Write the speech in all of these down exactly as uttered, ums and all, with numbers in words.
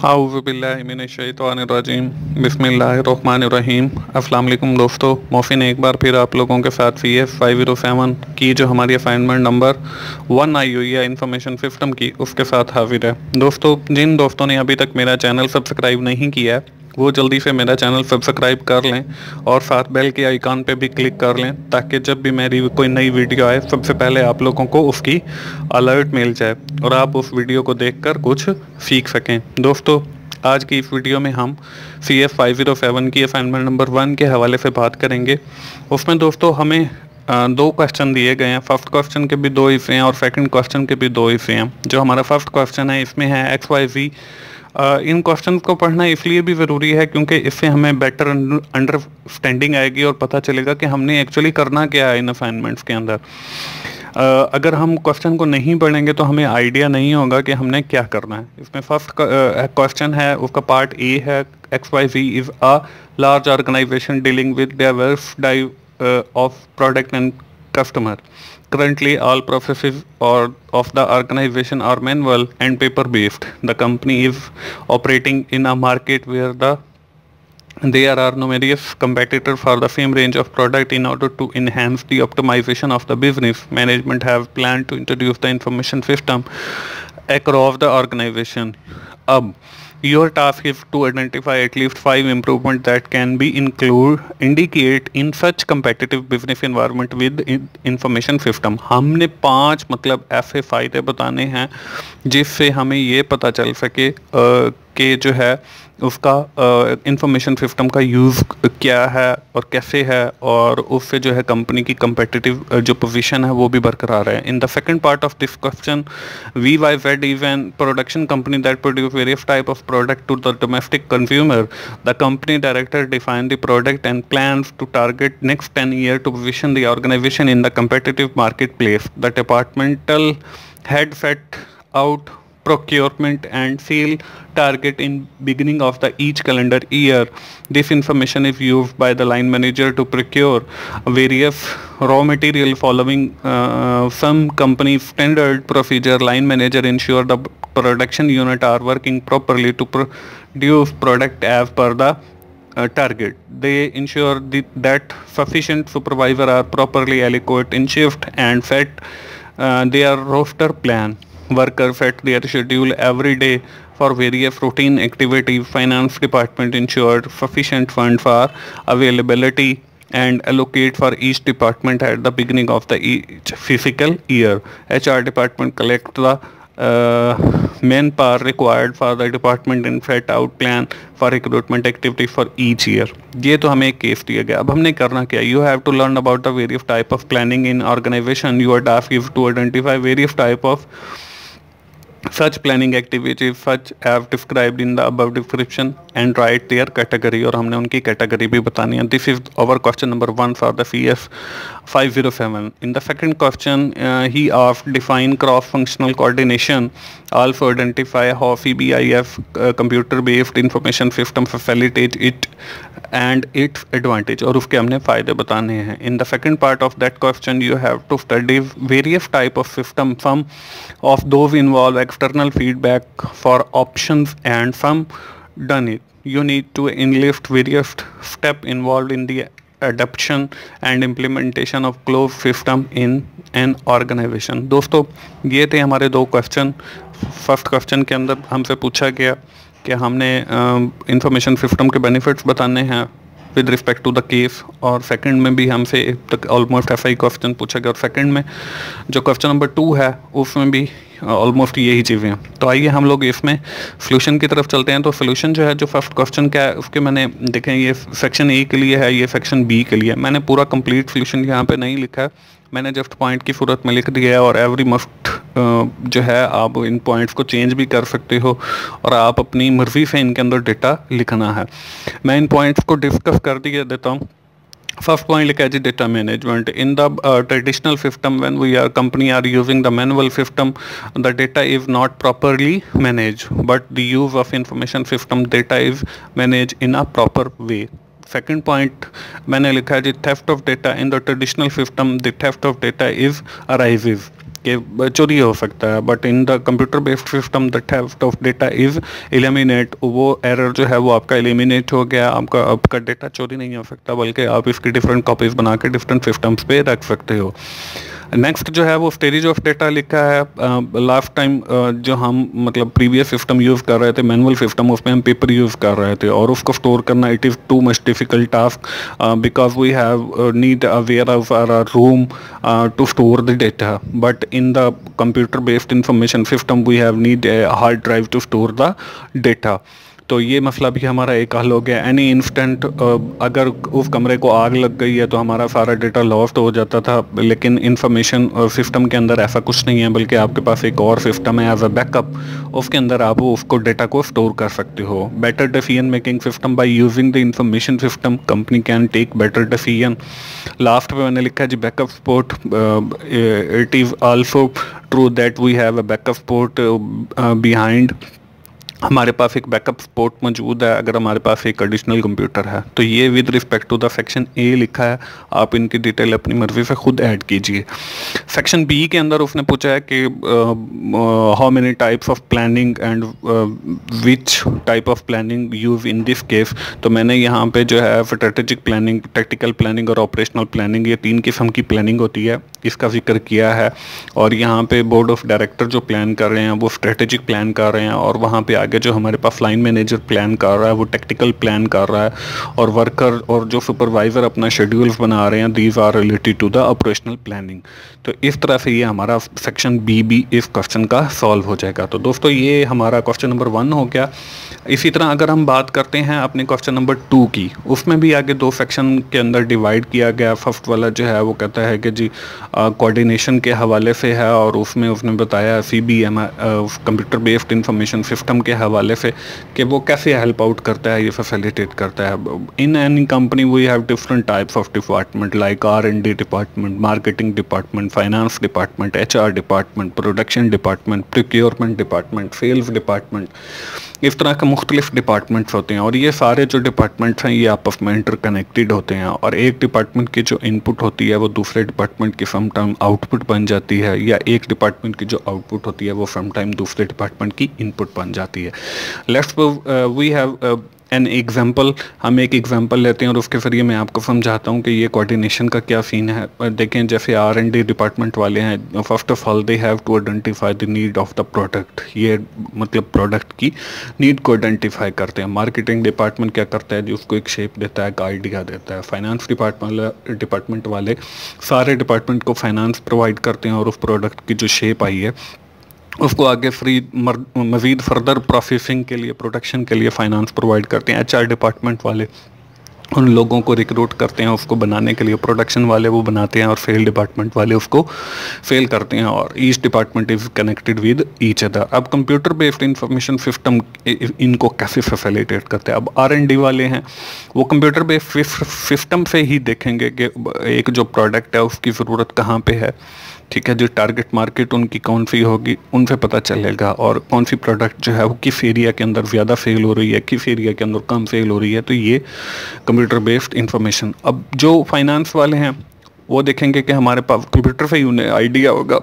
आऊज़ुबिल्लाहिमिनश्शैतानिर्रजीम बिस्मिल्लाहिर्रहमानिर्रहीम। अस्सलाम वालेकुम दोस्तों, मोफिन एक बार फिर आप लोगों के साथ C S five zero seven की जो हमारी असाइनमेंट नंबर वन आई हुई है इंफॉर्मेशन सिस्टम की, उसके साथ हाजिर है। दोस्तों, जिन दोस्तों ने अभी तक मेरा चैनल सब्सक्राइब नहीं किया है वो जल्दी से मेरा चैनल सब्सक्राइब कर लें और साथ बेल के आइकॉन पे भी क्लिक कर लें, ताकि जब भी मेरी कोई नई वीडियो आए सबसे पहले आप लोगों को उसकी अलर्ट मिल जाए और आप उस वीडियो को देखकर कुछ सीख सकें। दोस्तों, आज की इस वीडियो में हम C S five zero seven की असाइनमेंट नंबर वन के हवाले से बात करेंगे। उसमें दोस्तों हमें आ, दो क्वेश्चन दिए गए हैं। फर्स्ट क्वेश्चन के भी दो हिस्से हैं और सेकंड क्वेश्चन के भी दो हिस्से हैं। जो हमारा फर्स्ट क्वेश्चन है इसमें है एक्स वाई जी। इन क्वेश्चन को पढ़ना इसलिए भी ज़रूरी है क्योंकि इससे हमें बेटर अंडरस्टैंडिंग आएगी और पता चलेगा कि हमने एक्चुअली करना क्या है इन असाइनमेंट्स के अंदर। Uh, अगर हम क्वेश्चन को नहीं पढ़ेंगे तो हमें आइडिया नहीं होगा कि हमने क्या करना है। इसमें फर्स्ट क्वेश्चन है, उसका पार्ट ए है, X Y Z is a large organisation dealing with diverse type of product and customer. Currently, all processes or of the organization are manual and paper-based. The company is operating in a market where the there are numerous competitors for the same range of product. In order to enhance the optimization of the business, management have planned to introduce the information system across the organization. Ab, your task is to identify at least five improvements that can be include indicate in such competitive business environment with in, information system. हमने पांच मतलब ऐसे फायदे बताने हैं जिससे हमें ये पता चल सके कि जो है उसका इंफॉर्मेशन uh, सिस्टम का यूज़ क्या है और कैसे है, और उससे जो है कंपनी की competitive uh, जो पोजीशन है वो भी बरकरार है। In the second part of this question, V Y Z is an production company that produce various type of product to the domestic consumer. The company director define the product and plans to target next ten year to position the organisation in the competitive marketplace. The departmental head set out procurement and sale target in beginning of the each calendar year. This information is used by the line manager to procure various raw material following uh, some company standard procedure. Line manager ensure the production unit are working properly to produce product as per the uh, target. They ensure the, that sufficient supervisor are properly allocated in shift and set uh, their roster plan. Workers set their schedule every day for various routine activities. Finance department ensured sufficient funds for availability and allocate for each department at the beginning of the each fiscal year. H R department collect the uh, manpower required for the department and set out plan for recruitment activity for each year. ये तो हमें एक case दिया गया। अब हमने करना क्या? You have to learn about the various type of planning in organization. Your task is to identify various type of such planning activities such as described in the above description and write their category, और हमने उनकी category भी बतानी है। This is our question number one for the C S five zero seven. In the second question, uh, he asked define cross-functional coordination. Also identify how C B I S uh, computer-based information system facilitates it and its advantage, और उसके हमने फायदे बताने हैं। In the second part of that question, you have to study various type of system. Some of those involve external feedback for options and some done it. You need to enlist various steps involved in the adoption and implementation of closed system in an organization. दोस्तों, ये थे हमारे दो question. First question के अंदर हमसे पूछा गया कि हमने इंफॉर्मेशन सिस्टम के बेनिफिट्स बताने हैं with respect to the case, और सेकंड में भी हमसे तक ऑलमोस्ट ऐसा ही क्वेश्चन पूछा गया, और सेकंड में जो क्वेश्चन नंबर टू है उसमें भी ऑलमोस्ट यही चीज़ें हैं। तो आइए हम लोग इसमें सोल्यूशन की तरफ चलते हैं। तो सोल्यूशन जो है जो फर्स्ट क्वेश्चन का है उसके मैंने देखें, ये सेक्शन ए के लिए है, ये सेक्शन बी के लिए। मैंने पूरा कंप्लीट सोल्यूशन यहाँ पे नहीं लिखा है, मैंने जस्ट पॉइंट की सूरत में लिख दिया है, और एवरी मस्ट जो है आप इन पॉइंट्स को चेंज भी कर सकते हो और आप अपनी मर्जी से इनके अंदर डेटा लिखना है। मैं इन पॉइंट्स को डिस्कस कर दिया देता हूँ। First point लिखा है जी data management. In the uh, traditional system, when we are company are using the manual system, the data is not properly managed. But the use of information system, data is managed in a proper way. Second point मैंने लिखा है जी theft of data in the traditional system, the theft of data is arises. कि चोरी हो सकता है, but in the computer based system the theft of data is eliminate, वो error जो है वो आपका एलिमिनेट हो गया, आपका आपका डेटा चोरी नहीं हो सकता, बल्कि आप इसकी डिफरेंट कॉपीज बना के डिफरेंट सिस्टम्स पे रख सकते हो। नेक्स्ट जो है वो स्टोरेज ऑफ डेटा लिखा है। लास्ट टाइम जो हम मतलब प्रीवियस सिस्टम यूज़ कर रहे थे, मैनुअल सिस्टम, उसमें हम पेपर यूज़ कर रहे थे और उसको स्टोर करना it is too much difficult task because we have need a warehouse और a room to store the data, but in the computer based information system we have need a hard drive to store the data. तो ये मसला भी हमारा एक हल हो गया। एनी इंस्टेंट अगर उस कमरे को आग लग गई है तो हमारा सारा डेटा लॉस्ट हो जाता था, लेकिन इंफॉर्मेशन सिस्टम के अंदर ऐसा कुछ नहीं है, बल्कि आपके पास एक और सिस्टम है एज अ बैकअप, उसके अंदर आप उसको डेटा को स्टोर कर सकते हो। Better decision making system by using the information system company can take better decision. Last में मैंने लिखा है जी backup support, it is also true that we have a backup support behind, हमारे पास एक बैकअप सपोर्ट मौजूद है अगर हमारे पास एक एडिशनल कंप्यूटर है। तो ये with respect to the section A लिखा है, आप इनकी डिटेल अपनी मर्जी से खुद ऐड कीजिए। सेक्शन बी के अंदर उसने पूछा है कि how many types of planning and which type of planning use in this case. तो मैंने यहाँ पे जो है स्ट्रेटेजिक प्लानिंग, टैक्टिकल प्लानिंग और ऑपरेशनल प्लानिंग, ये तीन किस्म की प्लानिंग होती है, इसका जिक्र किया है। और यहाँ पे बोर्ड ऑफ डायरेक्टर जो प्लान कर रहे हैं वो स्ट्रेटेजिक प्लान कर रहे हैं, और वहाँ पे आगे जो हमारे पास लाइन मैनेजर प्लान कर रहा है वो टेक्टिकल प्लान कर रहा है, और वर्कर और जो सुपरवाइज़र अपना शेड्यूल्स बना रहे हैं these are related to the operational planning. तो इस तरह से ये हमारा सेक्शन बी भी इस क्वेश्चन का सॉल्व हो जाएगा। तो दोस्तों ये हमारा क्वेश्चन नंबर वन हो गया। इसी तरह अगर हम बात करते हैं अपने क्वेश्चन नंबर टू की, उसमें भी आगे दो सेक्शन के अंदर डिवाइड किया गया। फर्स्ट वाला जो है वो कहता है कि जी कोऑर्डिनेशन के हवाले से है, और उसमें उसने बताया C B M computer based information system के हवाले से कि वो कैसे हेल्प आउट करता है, ये फैसिलिटेट करता है। In any company we have different types of department like R and D department, marketing department, finance department, H R department, production department, procurement department, sales department, इस तरह के मुख्तलिफ डिपार्टमेंट्स होते हैं। और ये सारे जो डिपार्टमेंट्स हैं ये आपस में इंटरकनेक्टेड होते हैं, और एक डिपार्टमेंट की जो इनपुट होती है वो दूसरे डिपार्टमेंट की सम टाइम आउटपुट बन जाती है, या एक डिपार्टमेंट की जो आउटपुट होती है वो सम टाइम दूसरे डिपार्टमेंट की इनपुट बन जाती है। Let's we have an example, हम एक एग्जाम्पल लेते हैं और उसके जरिए मैं आपको समझाता हूँ कि ये कोऑर्डिनेशन का क्या सीन है। देखें जैसे आर एंड डी डिपार्टमेंट वाले हैं, first of all they have to identify the need of the product, ये मतलब प्रोडक्ट की नीड को आइडेंटिफाई करते हैं। मार्केटिंग डिपार्टमेंट क्या करता है जी, उसको एक शेप देता है, एक आइडिया देता है। फाइनेंस डिपार्टमेंट डिपार्टमेंट वाले सारे डिपार्टमेंट को फाइनेंस प्रोवाइड करते हैं, और उस प्रोडक्ट की जो शेप आई है उसको आगे फ्री मज़ीद फर्दर प्रोसेसिंग के लिए, प्रोडक्शन के लिए फाइनेंस प्रोवाइड करते हैं। एच आर डिपार्टमेंट वाले उन लोगों को रिक्रूट करते हैं उसको बनाने के लिए, प्रोडक्शन वाले वो बनाते हैं, और सेल डिपार्टमेंट वाले उसको सेल करते हैं, और each department is connected with each other. अब कंप्यूटर बेस्ड इंफॉर्मेशन सिस्टम इनको कैसे फैसिलिटेट करते हैं। अब आर एंड डी वाले हैं वो कंप्यूटर बेस्ड सिस्टम से ही देखेंगे कि एक जो प्रोडक्ट है उसकी ज़रूरत कहाँ पे है, ठीक है जी, टारगेट मार्केट उनकी कौन सी होगी, उनसे पता चलेगा, और कौन सी प्रोडक्ट जो है वो किस एरिया के अंदर ज़्यादा सेल हो रही है, किस एरिया के अंदर कम सेल हो रही है। तो ये कंप्यूटर बेस्ड इंफॉर्मेशन। अब जो फाइनेंस वाले हैं वो देखेंगे कि हमारे पास कंप्यूटर से ही उन्हें आइडिया होगा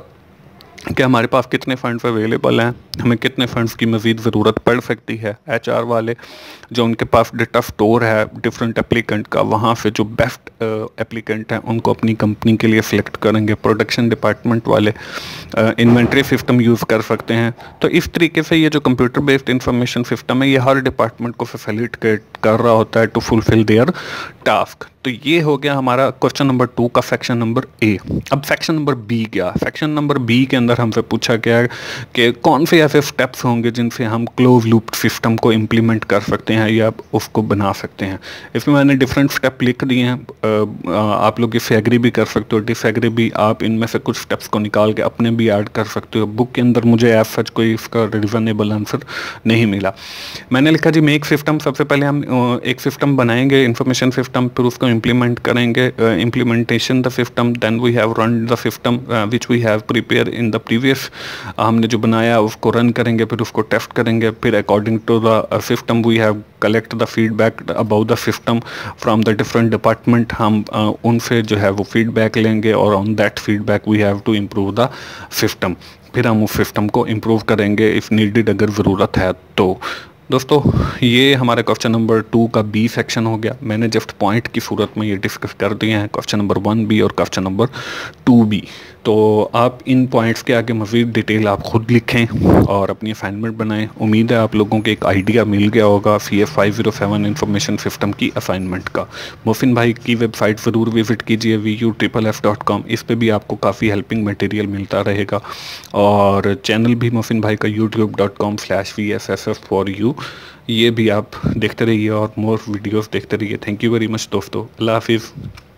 कि हमारे पास कितने फंड्स अवेलेबल हैं, हमें कितने फंड्स की मज़ीद ज़रूरत पड़ सकती है। एच आर वाले जो उनके पास डेटा स्टोर है डिफरेंट एप्लीकेंट का, वहाँ से जो बेस्ट एप्लीकेंट हैं उनको अपनी कंपनी के लिए सिलेक्ट करेंगे। प्रोडक्शन डिपार्टमेंट वाले इन्वेंट्री सिस्टम यूज़ कर सकते हैं। तो इस तरीके से ये जो कंप्यूटर बेस्ड इंफॉर्मेशन सिस्टम है ये हर डिपार्टमेंट को फैसिलिटेट कर रहा होता है टू फुलफिल देयर टास्क। तो ये हो गया हमारा क्वेश्चन नंबर टू का सेक्शन नंबर ए। अब सेक्शन नंबर बी क्या, सेक्शन नंबर बी के अंदर हमसे पूछा गया है कि कौन से ऐसे स्टेप्स होंगे जिनसे हम क्लोज लूप सिस्टम को इम्प्लीमेंट कर सकते हैं या उसको बना सकते हैं। इसमें मैंने डिफरेंट स्टेप लिख दिए हैं, आप लोग इससे एग्री भी कर सकते हो, डिसएग्री भी, आप इनमें से कुछ स्टेप्स को निकाल के अपने भी ऐड कर सकते हो। बुक के अंदर मुझे एज सच कोई इसका रीजनेबल आंसर नहीं मिला। मैंने लिखा जी मेक सिस्टम, सबसे पहले हम एक सिस्टम बनाएंगे इंफॉर्मेशन सिस्टम, फिर उसको इम्प्लीमेंट करेंगे, implementation the system, then we have run the system which we have prepare in the previous हमने जो बनाया उसको रन करेंगे, फिर उसको टेस्ट करेंगे, फिर according to the system we have collect the feedback about the system from the different department. हम uh, उनसे जो है वो फीडबैक लेंगे और on that feedback we have to improve the system. फिर हम उस सिस्टम को इम्प्रूव करेंगे इफ़ नीडेड, अगर ज़रूरत है तो। दोस्तों ये हमारे क्वेश्चन नंबर टू का बी सेक्शन हो गया। मैंने जस्ट पॉइंट की सूरत में ये डिस्कस कर दिए हैं, क्वेश्चन नंबर वन बी और क्वेश्चन नंबर टू बी। तो आप इन पॉइंट्स के आगे मज़ीद डिटेल आप खुद लिखें और अपनी असाइनमेंट बनाएं। उम्मीद है आप लोगों को एक आइडिया मिल गया होगा C S five zero seven information system की असाइनमेंट का। मोहसिन भाई की वेबसाइट ज़रूर विज़िट कीजिए V U triple F dot com. इस पर भी आपको काफ़ी हेल्पिंग मटेरियल मिलता रहेगा, और चैनल भी मोहसिन भाई का YouTube dot com slash V S S S for you, ये भी आप देखते रहिए और मोर वीडियोस देखते रहिए। थैंक यू वेरी मच दोस्तों, अल्लाह हाफिज़।